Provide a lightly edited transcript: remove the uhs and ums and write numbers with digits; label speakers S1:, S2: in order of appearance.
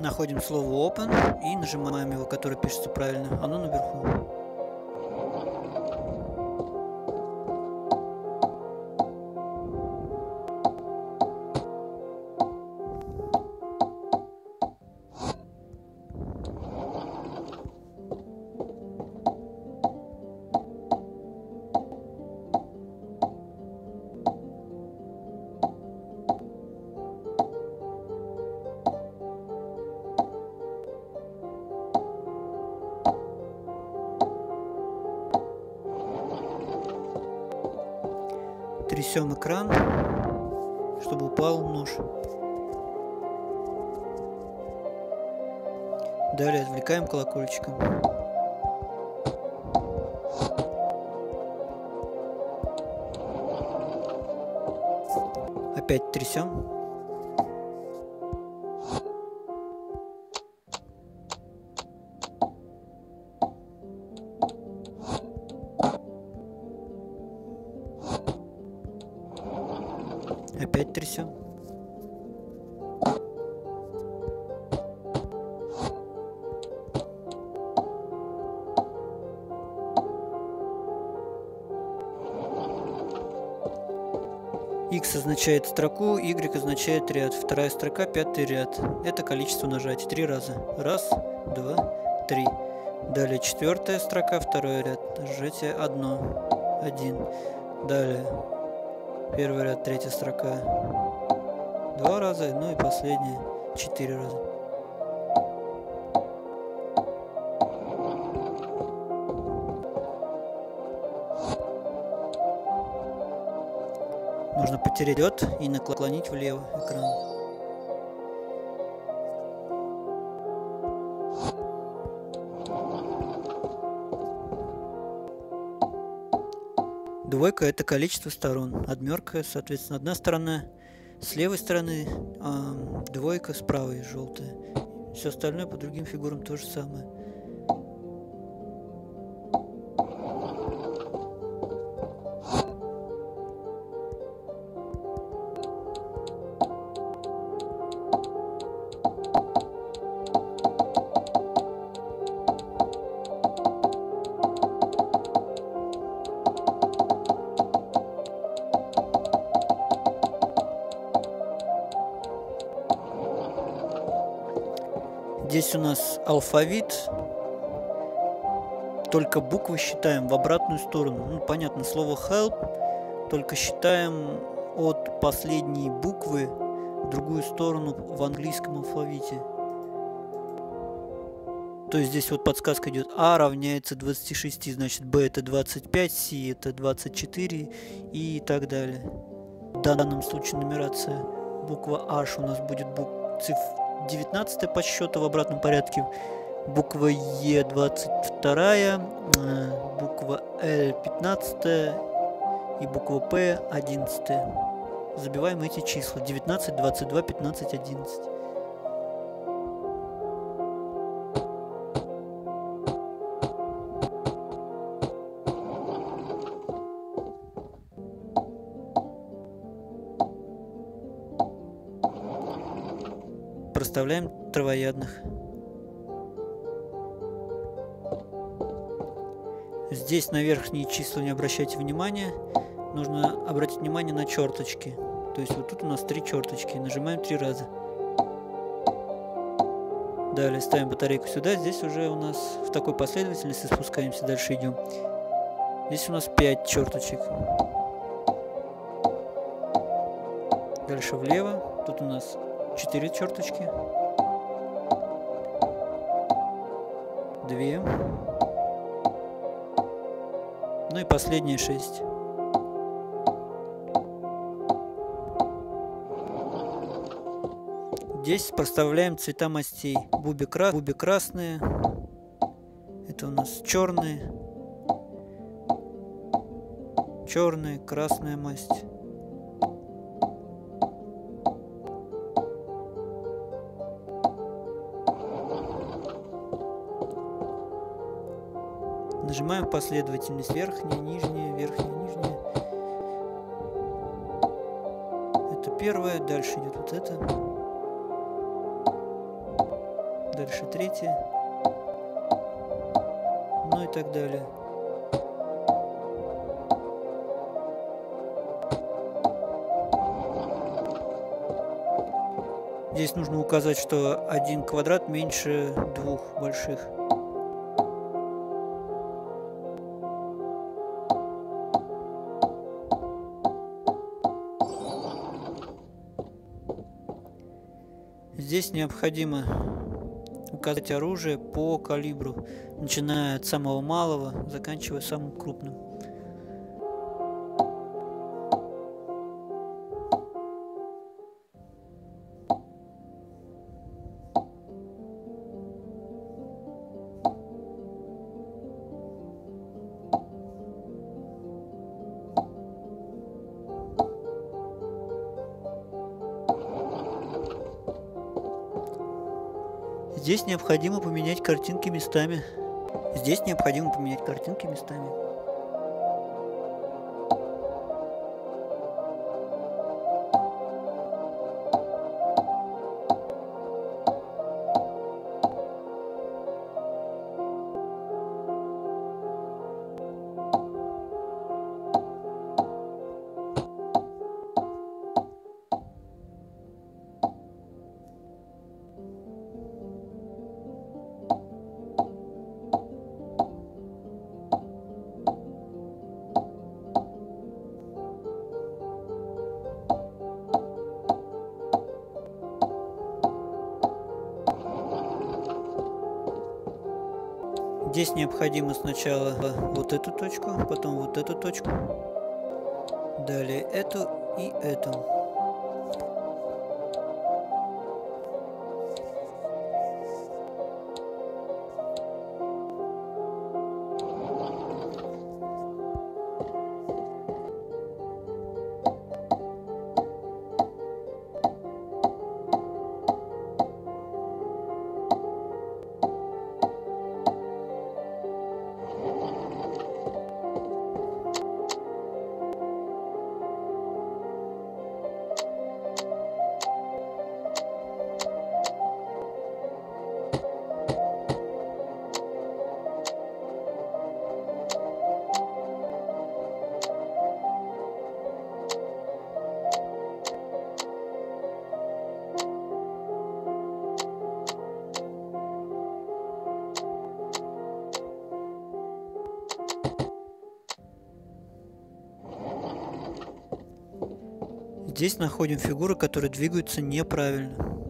S1: Находим слово open и нажимаем его, которое пишется правильно. Оно наверху. Трясем экран, чтобы упал нож. Далее отвлекаем колокольчиком. Опять трясем. Опять трясем. X означает строку, Y означает ряд. Вторая строка, пятый ряд. Это количество нажатий. 3 раза. Раз, два, три. Далее четвертая строка, второй ряд. Нажатие 1. Далее первый ряд, третья строка. 2 раза. Ну и последнее 4 раза. Нужно потереть вперед и наклонить влево экран. Двойка — это количество сторон. Одмерка, соответственно, одна сторона с левой стороны, а двойка с правой, желтая. Все остальное по другим фигурам то же самое. Здесь у нас алфавит, только буквы считаем в обратную сторону. Ну, понятно, слово help, только считаем от последней буквы в другую сторону в английском алфавите. То есть здесь вот подсказка идет: А равняется 26, значит B это 25, C это 24 и так далее. В данном случае нумерация буква H у нас будет цифра 19 по счету в обратном порядке, буква Е 22, буква Л 15 и буква П 11. Забиваем эти числа: 19, 22, 15, 11. Проставляем травоядных. Здесь на верхние числа не обращайте внимания. Нужно обратить внимание на черточки. То есть вот тут у нас 3 черточки. Нажимаем 3 раза. Далее ставим батарейку сюда. Здесь уже у нас в такой последовательности спускаемся. Дальше идем. Здесь у нас 5 черточек. Дальше влево. Тут у нас 4 черточки. 2. Ну и последние 6. Здесь проставляем цвета мастей. Буби красные. Это у нас черные. Черная, красная масть. Нажимаем последовательность: верхняя, нижняя, верхняя, нижняя. Это первое, дальше идет вот это. дальше третья, ну и так далее. Здесь нужно указать, что один квадрат меньше двух больших. Здесь необходимо указать оружие по калибру, начиная от самого малого, заканчивая самым крупным. Здесь необходимо поменять картинки местами. Здесь необходимо поменять картинки местами. Здесь необходимо сначала вот эту точку, потом вот эту точку, далее эту и эту. Здесь находим фигуры, которые двигаются неправильно.